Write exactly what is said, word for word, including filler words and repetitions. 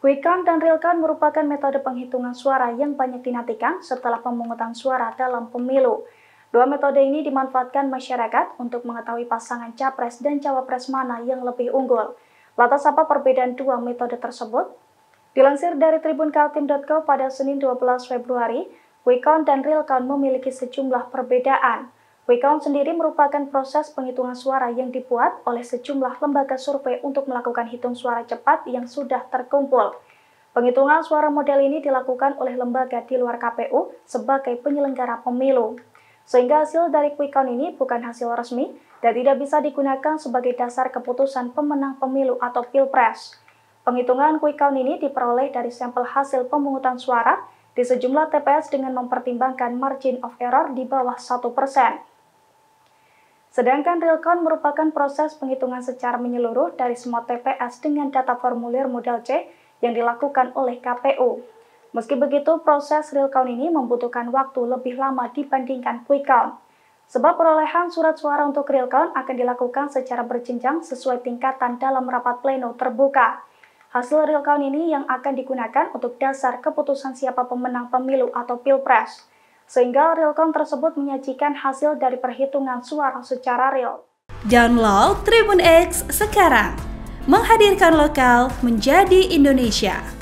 Quick count dan real count merupakan metode penghitungan suara yang banyak dinantikan setelah pemungutan suara dalam pemilu. Dua metode ini dimanfaatkan masyarakat untuk mengetahui pasangan capres dan cawapres mana yang lebih unggul. Lantas apa perbedaan dua metode tersebut? Dilansir dari tribun kaltim titik co pada Senin dua belas Februari, quick count dan real count memiliki sejumlah perbedaan. Quick count sendiri merupakan proses penghitungan suara yang dibuat oleh sejumlah lembaga survei untuk melakukan hitung suara cepat yang sudah terkumpul. Penghitungan suara model ini dilakukan oleh lembaga di luar K P U sebagai penyelenggara pemilu. Sehingga hasil dari quick count ini bukan hasil resmi dan tidak bisa digunakan sebagai dasar keputusan pemenang pemilu atau pilpres. Penghitungan quick count ini diperoleh dari sampel hasil pemungutan suara di sejumlah T P S dengan mempertimbangkan margin of error di bawah satu persen. Sedangkan real count merupakan proses penghitungan secara menyeluruh dari semua T P S dengan data formulir model C yang dilakukan oleh K P U. Meski begitu, proses real count ini membutuhkan waktu lebih lama dibandingkan quick count. Sebab perolehan surat suara untuk real count akan dilakukan secara berjenjang sesuai tingkatan dalam rapat pleno terbuka. Hasil real count ini yang akan digunakan untuk dasar keputusan siapa pemenang pemilu atau pilpres. Sehingga real count tersebut menyajikan hasil dari perhitungan suara secara real. Download Tribun X sekarang, menghadirkan lokal menjadi Indonesia.